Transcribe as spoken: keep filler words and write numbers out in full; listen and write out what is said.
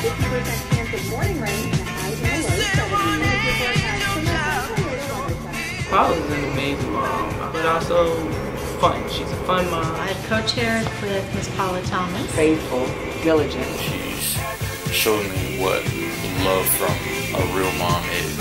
fifty percent chance of morning rain and a high to a low seventy. Paula's an amazing mom, but also fun. She's a fun mom. I co-chaired with Miss Paula Thomas. Faithful, diligent. She's showed me what love from a real mom is.